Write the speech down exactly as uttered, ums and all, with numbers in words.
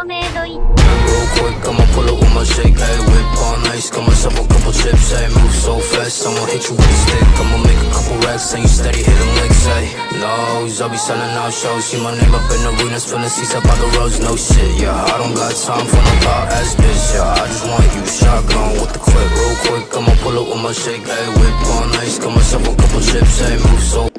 メイドイッ Real quick, I'ma pull up with my shake, hey, whip on ice, got myself a couple chips, hey, move so fast, I'ma hit you with a stick, I'ma make a couple racks, and you steady hitting licks, hey. Nose, I'll be selling out shows, see my name up in arenas, filling seats up by the roads, no shit, yeah, I don't got time for no thought ass bitch, yeah, I just want you shotgun with the clip, real quick, I'ma pull up with my shake, hey, whip on ice, got myself a couple chips, hey, move so